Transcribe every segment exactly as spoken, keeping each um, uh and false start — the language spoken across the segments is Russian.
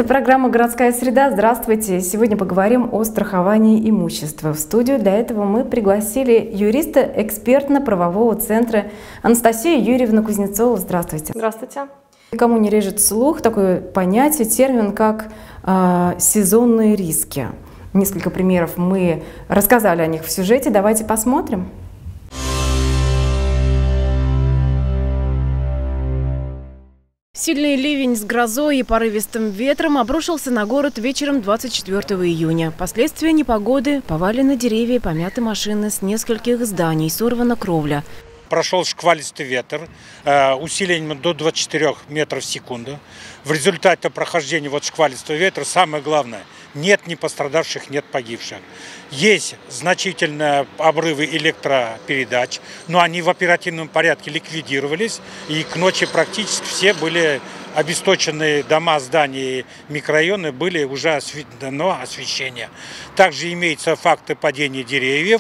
программа «Городская среда». Здравствуйте! Сегодня поговорим о страховании имущества. В студию для этого мы пригласили юриста экспертно-правового центра Анастасию Юрьевну Кузнецову. Здравствуйте! Здравствуйте! Никому не режет слух такое понятие, термин, как э, сезонные риски. Несколько примеров мы рассказали о них в сюжете. Давайте посмотрим. Сильный ливень с грозой и порывистым ветром обрушился на город вечером двадцать четвёртого июня. Последствия непогоды: повалены деревья, помяты машины, с нескольких зданий сорвана кровля. Прошел шквалистый ветер э, усилением до двадцати четырёх метров в секунду. В результате прохождения вот шквалистого ветра самое главное – нет ни пострадавших, нет погибших. Есть значительные обрывы электропередач, но они в оперативном порядке ликвидировались, и к ночи практически все были обесточенные дома, здания, микрорайоны, были уже освещено освещение. Также имеются факты падения деревьев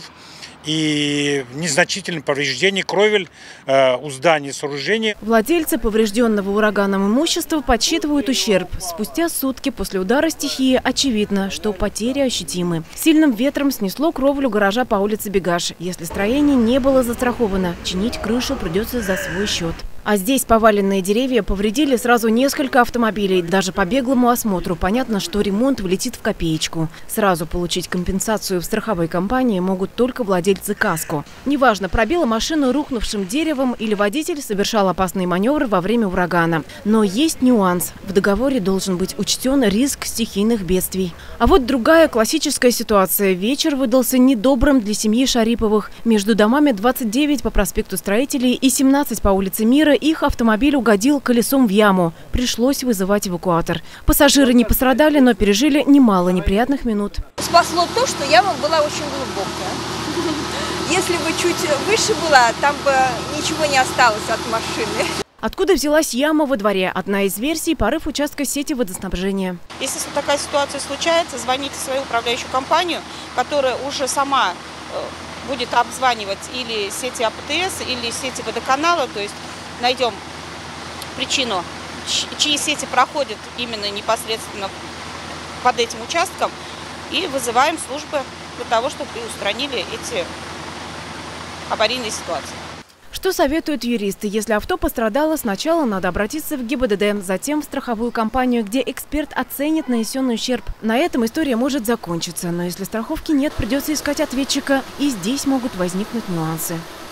и незначительное повреждение кровель э, у зданий и сооружений. Владельцы поврежденного ураганом имущества подсчитывают ущерб. Спустя сутки после удара стихии очевидно, что потери ощутимы. Сильным ветром снесло кровлю гаража по улице Бегаш. Если строение не было застраховано, чинить крышу придется за свой счет. А здесь поваленные деревья повредили сразу несколько автомобилей. Даже по беглому осмотру понятно, что ремонт влетит в копеечку. Сразу получить компенсацию в страховой компании могут только владельцы каско. Неважно, пробила машину рухнувшим деревом или водитель совершал опасный маневр во время урагана. Но есть нюанс. В договоре должен быть учтен риск стихийных бедствий. А вот другая классическая ситуация. Вечер выдался недобрым для семьи Шариповых. Между домами двадцать девять по проспекту Строителей и семнадцать по улице Мира их автомобиль угодил колесом в яму. Пришлось вызывать эвакуатор. Пассажиры не пострадали, но пережили немало неприятных минут. Спасло то, что яма была очень глубокая. Если бы чуть выше была, там бы ничего не осталось от машины. Откуда взялась яма во дворе? Одна из версий – порыв участка сети водоснабжения. Если такая ситуация случается, звоните в свою управляющую компанию, которая уже сама будет обзванивать или сети А Пэ Тэ Эс, или сети водоканала, то есть найдем причину, чьи сети проходят именно непосредственно под этим участком, и вызываем службы для того, чтобы устранили эти аварийные ситуации. Что советуют юристы? Если авто пострадало, сначала надо обратиться в Гэ Бэ Дэ Дэ, затем в страховую компанию, где эксперт оценит нанесенный ущерб. На этом история может закончиться, но если страховки нет, придется искать ответчика, и здесь могут возникнуть нюансы.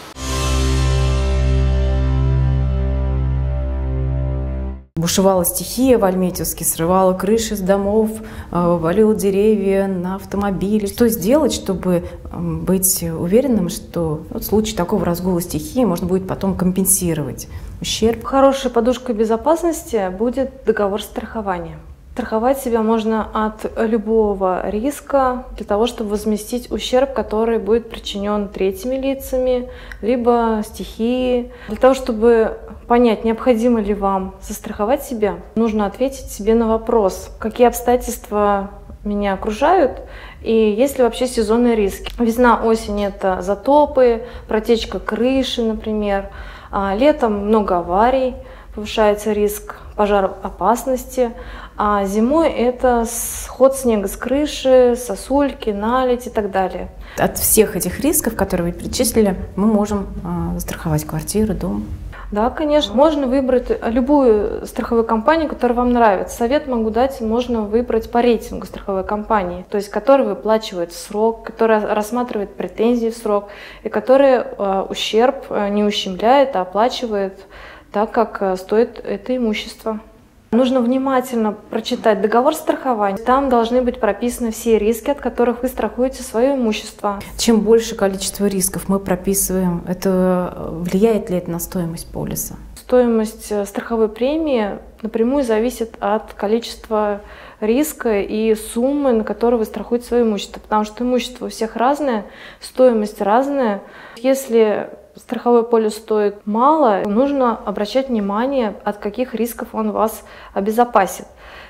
Бушевала стихия в Альметьевске, срывала крыши с домов, валила деревья на автомобили. Что сделать, чтобы быть уверенным, что в случае такого разгула стихии можно будет потом компенсировать ущерб? Хорошей подушкой безопасности будет договор страхования. Страховать себя можно от любого риска для того, чтобы возместить ущерб, который будет причинен третьими лицами, либо стихии. Для того, чтобы понять, необходимо ли вам застраховать себя, нужно ответить себе на вопрос, какие обстоятельства меня окружают и есть ли вообще сезонные риски. Весна, осень – это затопы, протечка крыши, например. А летом много аварий, повышается риск пожароопасности, а зимой это сход снега с крыши, сосульки, наледь и так далее. От всех этих рисков, которые вы перечислили, мы можем э, застраховать квартиру, дом. Да, конечно. Можно выбрать любую страховую компанию, которая вам нравится. Совет могу дать, можно выбрать по рейтингу страховой компании, то есть которая выплачивает в срок, которая рассматривает претензии в срок и которая э, ущерб не ущемляет, а оплачивает так, как стоит это имущество. Нужно внимательно прочитать договор страхования. Там должны быть прописаны все риски, от которых вы страхуете свое имущество. Чем больше количество рисков мы прописываем, это влияет ли это на стоимость полиса? Стоимость страховой премии напрямую зависит от количества риска и суммы, на которую вы страхуете свое имущество. Потому что имущество у всех разное, стоимость разная. Если страховой полис стоит мало, нужно обращать внимание, от каких рисков он вас обезопасит.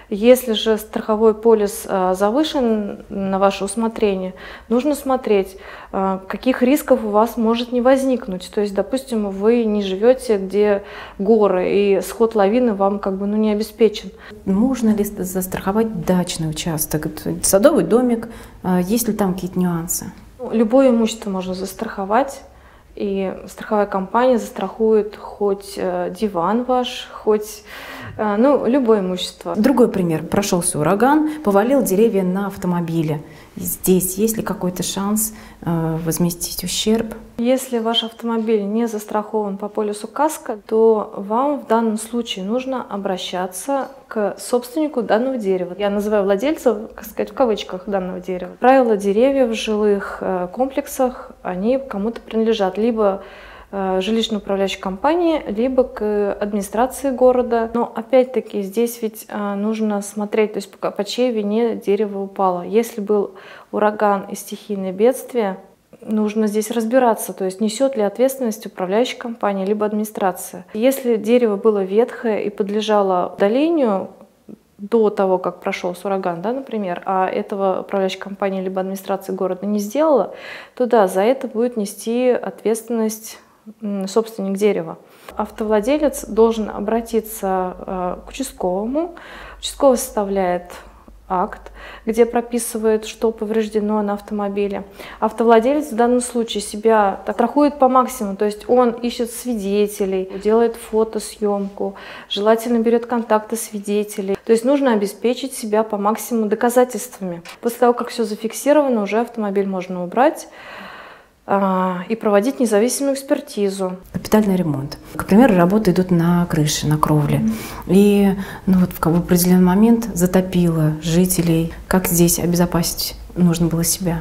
Если же страховой полис завышен на ваше усмотрение, нужно смотреть, каких рисков у вас может не возникнуть. То есть, допустим, вы не живете, где горы, и сход лавины вам как бы ну, не обеспечен. Можно ли застраховать дачный участок, садовый домик? Есть ли там какие-то нюансы? Любое имущество можно застраховать. И страховая компания застрахует хоть диван ваш, хоть ну, любое имущество. Другой пример. Прошелся ураган, повалил деревья на автомобиле. Здесь есть ли какой-то шанс э, возместить ущерб? Если ваш автомобиль не застрахован по полису КАСКО, то вам в данном случае нужно обращаться к собственнику данного дерева. Я называю владельцев, как сказать, в кавычках данного дерева. Правила деревьев в жилых э, комплексах, они кому-то принадлежат. Либо жилищно-управляющей компании, либо к администрации города. Но опять-таки здесь ведь нужно смотреть, то есть по чьей вине дерево упало. Если был ураган и стихийное бедствие, нужно здесь разбираться, то есть несет ли ответственность управляющая компания, либо администрация. Если дерево было ветхое и подлежало удалению до того, как прошелся ураган, да, например, а этого управляющая компания либо администрация города не сделала, то да, за это будет нести ответственность собственник дерева. Автовладелец должен обратиться к участковому. Участковый составляет акт, где прописывает, что повреждено на автомобиле. Автовладелец в данном случае себя страхует по максимуму, то есть он ищет свидетелей, делает фотосъемку, желательно берет контакты свидетелей. То есть нужно обеспечить себя по максимуму доказательствами. После того, как все зафиксировано, уже автомобиль можно убрать и проводить независимую экспертизу. Капитальный ремонт. К примеру, работы идут на крыше, на кровле. И ну, вот, в определенный момент затопило жителей. Как здесь обезопасить нужно было себя?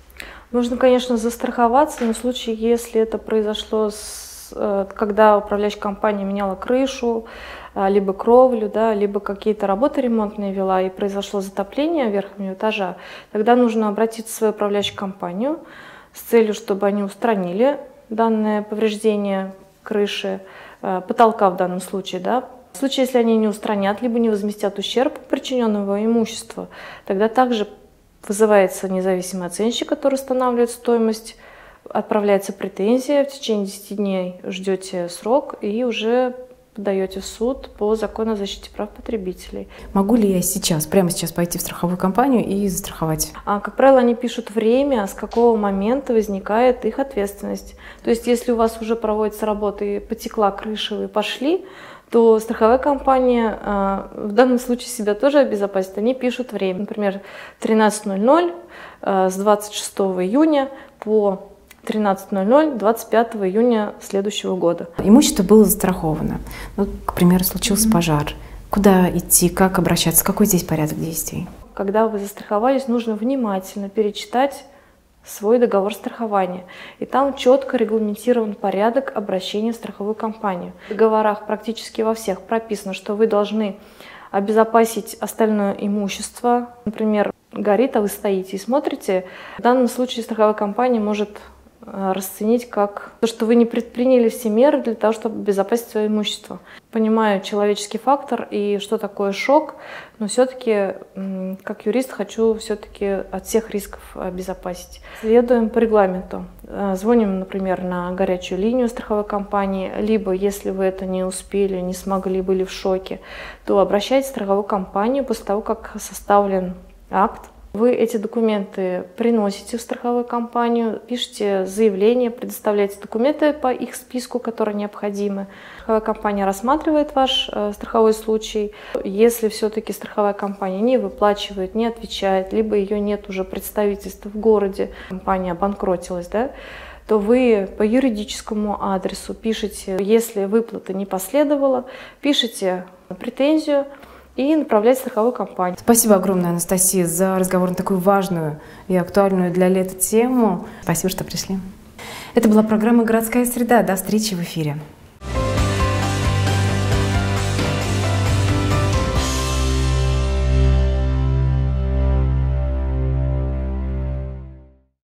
Нужно, конечно, застраховаться, но в случае, если это произошло, с, когда управляющая компания меняла крышу, либо кровлю, да, либо какие-то работы ремонтные вела, и произошло затопление верхнего этажа, тогда нужно обратиться в свою управляющую компанию с целью, чтобы они устранили данное повреждение крыши, потолка в данном случае. Да. В случае, если они не устранят, либо не возместят ущерб причиненного имущества, тогда также вызывается независимый оценщик, который устанавливает стоимость, отправляется претензия, в течение десяти дней ждете срок и уже подаете в суд по закону о защите прав потребителей. Могу ли я сейчас, прямо сейчас пойти в страховую компанию и застраховать? А, как правило, они пишут время, с какого момента возникает их ответственность. То есть, если у вас уже проводится работа и потекла крыша, вы пошли, то страховая компания а, в данном случае себя тоже обезопасит. Они пишут время. Например, тринадцать ноль ноль а, с двадцать шестого июня по тринадцать ноль ноль двадцать пятого июня следующего года. Имущество было застраховано. Ну, к примеру, случился mm-hmm. пожар. Куда идти, как обращаться, какой здесь порядок действий? Когда вы застраховались, нужно внимательно перечитать свой договор страхования. И там четко регламентирован порядок обращения в страховую компанию. В договорах практически во всех прописано, что вы должны обезопасить остальное имущество. Например, горит, а вы стоите и смотрите. В данном случае страховая компания может расценить как то, что вы не предприняли все меры для того, чтобы обезопасить свое имущество. Понимаю человеческий фактор и что такое шок, но все-таки, как юрист, хочу все-таки от всех рисков обезопасить. Следуем по регламенту. Звоним, например, на горячую линию страховой компании, либо, если вы это не успели, не смогли, были в шоке, то обращайтесь в страховую компанию после того, как составлен акт. Вы эти документы приносите в страховую компанию, пишете заявление, предоставляете документы по их списку, которые необходимы. Страховая компания рассматривает ваш э, страховой случай. Если все-таки страховая компания не выплачивает, не отвечает, либо ее нет уже представительства в городе, компания обанкротилась, да, то вы по юридическому адресу пишете, если выплата не последовала, пишете претензию и направлять в страховую компанию. Спасибо огромное, Анастасия, за разговор на такую важную и актуальную для лета тему. Спасибо, что пришли. Это была программа «Городская среда». До встречи в эфире.